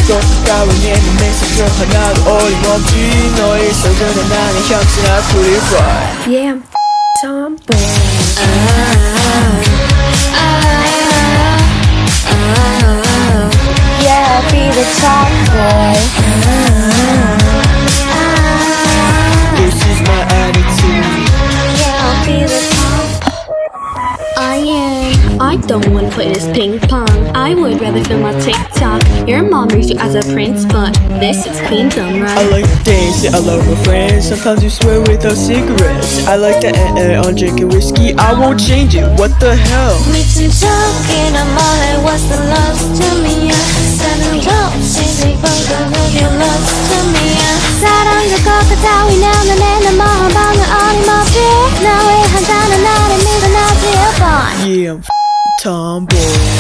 또 가까운 내 메시지 하나도 어림없지 너의 소중한 나의 형체나 purify. Yeah, I'm tomboy. Yeah, I'll be the tomboy. This is my attitude. Yeah, I'll be the tomboy. I don't wanna play this ping pong. I would rather film my TikTok. Your mom raised you as a prince, but this is queendom, right? I like to dance, I love my friends. Sometimes you swear without cigarettes. I like to on drinking whiskey. I won't change it, what the hell? 미친 척이나 말해 what's the lost to me. 사는 거 없이 벙커는 you lost to me. 사랑될 것 같아 위냐면 내 마음 방을 어림없이 나의 한 잔은 나를 밀어넣지 번. Yeah, I'm tomboy.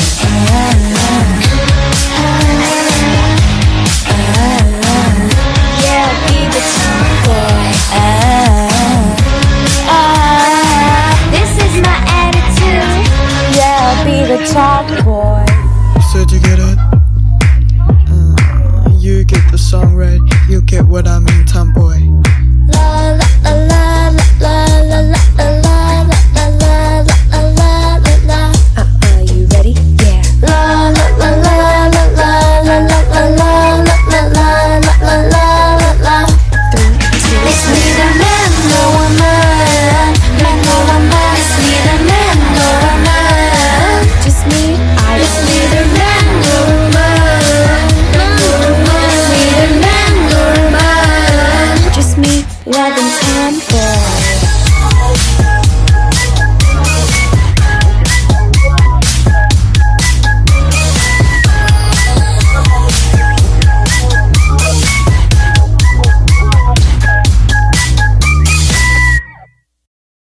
Yeah, I'll be the tomboy. This is my attitude. Yeah, I'll be the tomboy. So did you get it? You get the song right. You get what I mean, tomboy. La la la la la la la la la la la la la la. You ready? Yeah. La la la la la la la la la la la la la la la. 3, 2, 1. It's me the man, no woman. Man, no woman. It's me the man, no woman. Just me, it's me the man, no woman. It's me the man, no woman. Just me, love and time.